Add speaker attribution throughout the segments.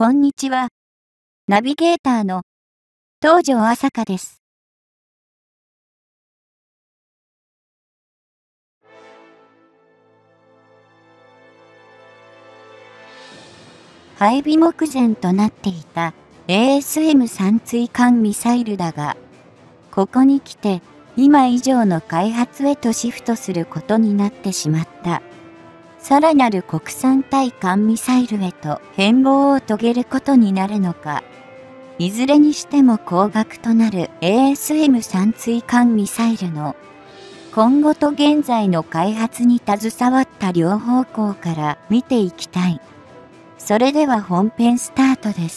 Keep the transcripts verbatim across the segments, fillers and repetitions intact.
Speaker 1: こんにちは。ナビゲーターの東條朝香です。配備目前となっていた エーエスエムスリー 追艦ミサイルだが、ここに来て今以上の開発へとシフトすることになってしまった。さらなる国産対艦ミサイルへと変貌を遂げることになるのか。いずれにしても高額となる エーエスエムスリー 追艦ミサイルの今後と現在の開発に携わった両方向から見ていきたい。それでは本編スタートです。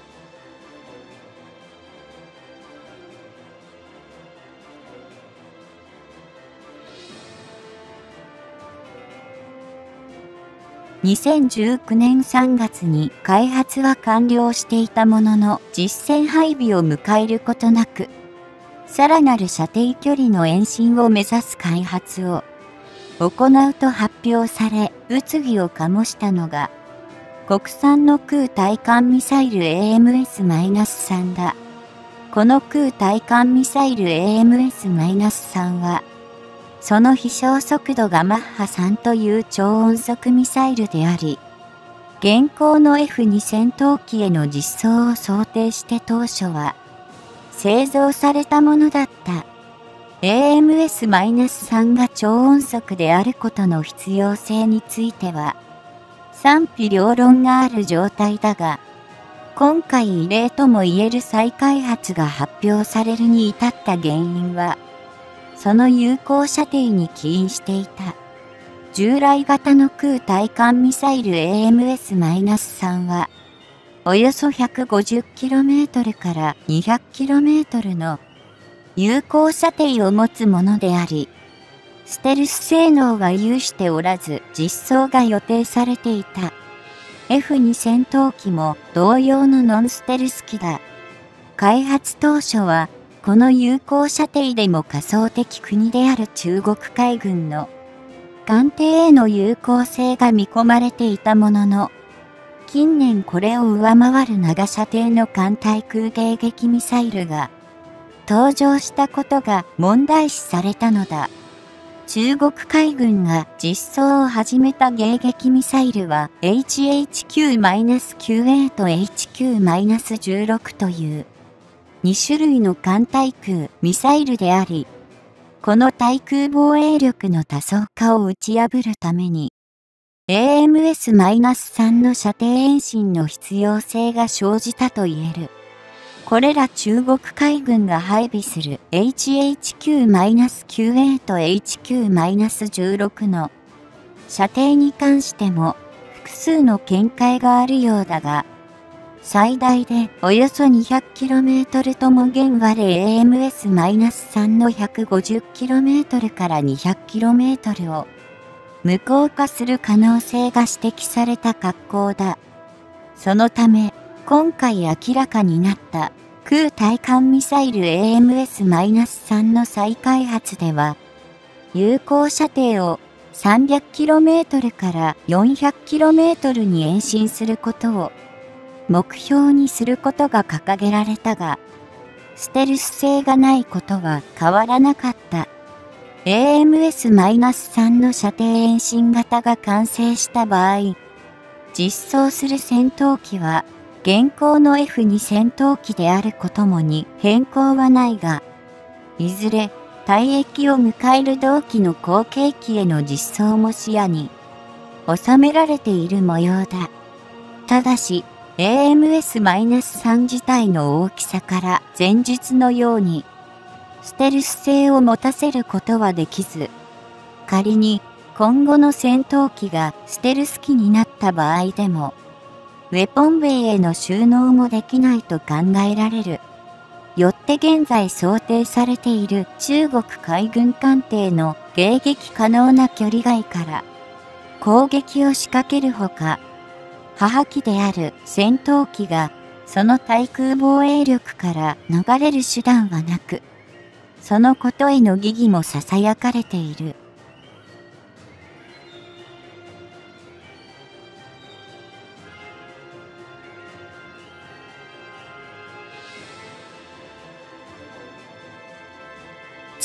Speaker 1: にせんじゅうきゅうねんさんがつに開発は完了していたものの実戦配備を迎えることなく、さらなる射程距離の延伸を目指す開発を行うと発表され、物議を醸したのが、国産の空対艦ミサイル エーエムエススリー だ。この空対艦ミサイル エーエムエススリー は、その飛翔速度がマッハさんという超音速ミサイルであり、現行の エフツー 戦闘機への実装を想定して当初は製造されたものだった。エーエムエススリー が超音速であることの必要性については賛否両論がある状態だが、今回異例とも言える再開発が発表されるに至った原因は、その有効射程に起因していた。従来型の空対艦ミサイル エーエムエススリー は、およそ ひゃくごじゅっキロメートル から にひゃくキロメートル の有効射程を持つものであり、ステルス性能は有しておらず実装が予定されていた。エフツー 戦闘機も同様のノンステルス機だ。開発当初は、この有効射程でも仮想敵国である中国海軍の艦艇への有効性が見込まれていたものの、近年これを上回る長射程の艦対空迎撃ミサイルが登場したことが問題視されたのだ。中国海軍が実装を始めた迎撃ミサイルは エイチエイチキューきゅうエー と エイチキューじゅうろく というに種類の艦対空ミサイルであり、この対空防衛力の多層化を打ち破るために、エーエムエススリー の射程延伸の必要性が生じたと言える。これら中国海軍が配備する エイチエイチキューきゅうエー と エイチキューじゅうろく の射程に関しても複数の見解があるようだが、最大でおよそ にひゃくキロメートル とも現我 エーエムエススリー の ひゃくごじゅっキロメートル から にひゃくキロメートル を無効化する可能性が指摘された格好だ。そのため、今回明らかになった空対艦ミサイル エーエムエススリー の再開発では、有効射程を さんびゃくキロメートル から よんひゃくキロメートル に延伸することを目標にすることが掲げられたが、ステルス性がないことは変わらなかった。エーエムエススリー の射程延伸型が完成した場合、実装する戦闘機は現行の エフツー 戦闘機であることもに変更はないが、いずれ退役を迎える同期の後継機への実装も視野に収められている模様だ。ただし、エーエムエススリー 自体の大きさから前述のようにステルス性を持たせることはできず、仮に今後の戦闘機がステルス機になった場合でも、ウェポンベイへの収納もできないと考えられる。よって現在想定されている中国海軍艦艇の迎撃可能な距離外から攻撃を仕掛けるほか、母機である戦闘機がその対空防衛力から逃れる手段はなく、そのことへの疑義も囁かれている。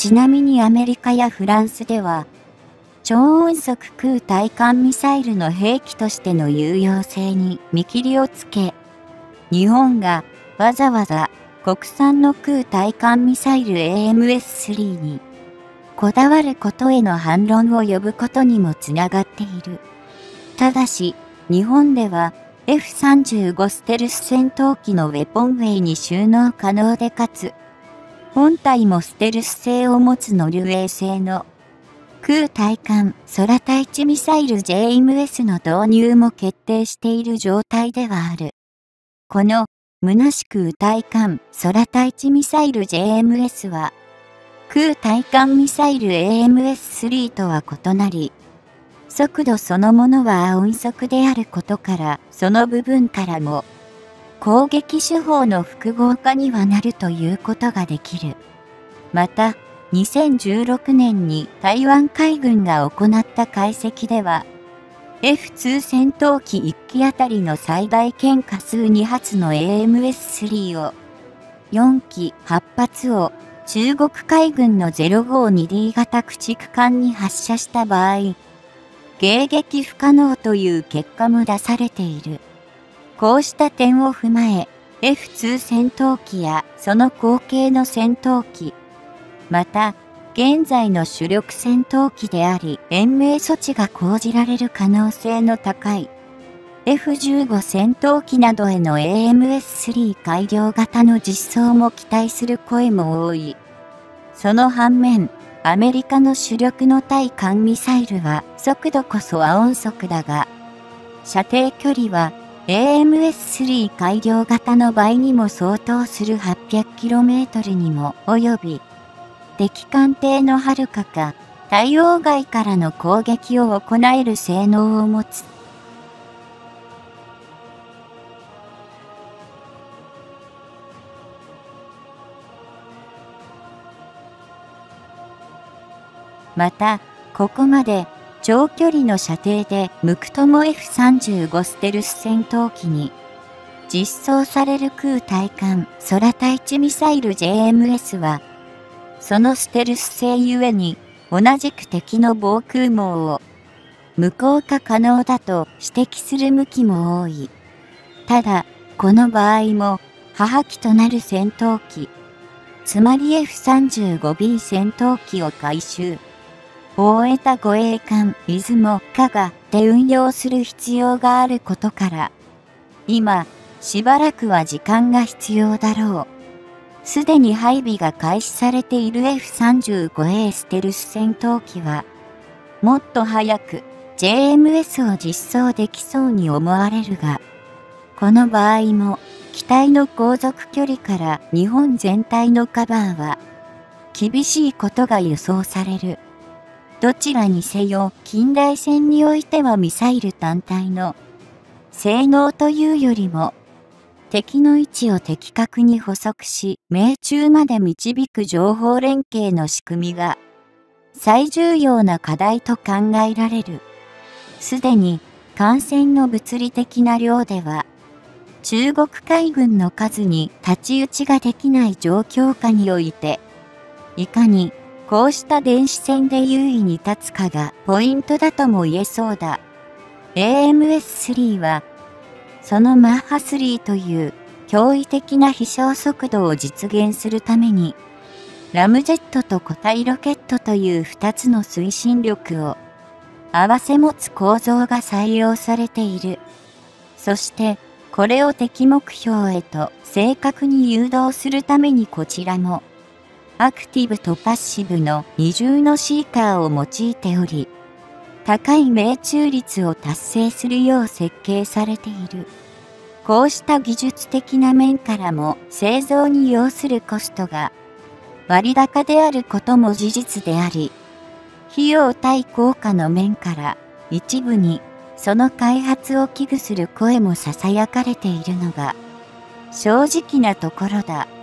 Speaker 1: ちなみにアメリカやフランスでは、超音速空対艦ミサイルの兵器としての有用性に見切りをつけ、日本がわざわざ国産の空対艦ミサイル エーエムエススリー にこだわることへの反論を呼ぶことにもつながっている。ただし、日本では エフさんじゅうご ステルス戦闘機のウェポンウェイに収納可能でかつ、本体もステルス性を持つノルウェー製の空対艦空対地ミサイル ジェーエムエス の導入も決定している状態ではある。この虚しく対艦空対地ミサイル ジェーエムエス は空対艦ミサイル エーエムエススリー とは異なり、速度そのものは音速であることから、その部分からも攻撃手法の複合化にはなるということができる。また、にせんじゅうろくねんに台湾海軍が行った解析では、エフツー 戦闘機いっきあたりの最大剣火数にはつの エーエムエススリー を、よんきはっぱつを中国海軍の ゼロごにディー 型駆逐艦に発射した場合、迎撃不可能という結果も出されている。こうした点を踏まえ、エフツー 戦闘機やその後継の戦闘機、また、現在の主力戦闘機であり、延命措置が講じられる可能性の高い エフじゅうご 戦闘機などへの エーエムエススリー 改良型の実装も期待する声も多い。その反面、アメリカの主力の対艦ミサイルは速度こそは音速だが、射程距離は エーエムエススリー 改良型の倍にも相当する はっぴゃくキロメートル にも及び、敵艦艇の遥かか対応外からの攻撃を行える性能を持つ。また、ここまで長距離の射程でムクトモ エフさんじゅうご ステルス戦闘機に実装される空対艦空対地ミサイル ジェーエムエス は、そのステルス性ゆえに同じく敵の防空網を無効化可能だと指摘する向きも多い。ただ、この場合も母機となる戦闘機、つまり エフさんじゅうごビー 戦闘機を改修、大江護衛艦出雲加賀で運用する必要があることから、今、しばらくは時間が必要だろう。すでに配備が開始されている エフさんじゅうごエー ステルス戦闘機は、もっと早く ジェーエムエス を実装できそうに思われるが、この場合も機体の航続距離から日本全体のカバーは厳しいことが予想される。どちらにせよ近代戦においてはミサイル単体の性能というよりも、敵の位置を的確に捕捉し、命中まで導く情報連携の仕組みが最重要な課題と考えられる。すでに艦船の物理的な量では、中国海軍の数に太刀打ちができない状況下において、いかにこうした電子戦で優位に立つかがポイントだとも言えそうだ。エーエムエススリー は、そのマッハスリーという驚異的な飛翔速度を実現するために、ラムジェットと固体ロケットというふたつの推進力を併せ持つ構造が採用されている。そして、これを敵目標へと正確に誘導するためにこちらも、アクティブとパッシブの二重のシーカーを用いており、高い命中率を達成するよう設計されている。こうした技術的な面からも製造に要するコストが割高であることも事実であり、費用対効果の面から一部にその開発を危惧する声も囁かれているのが正直なところだ。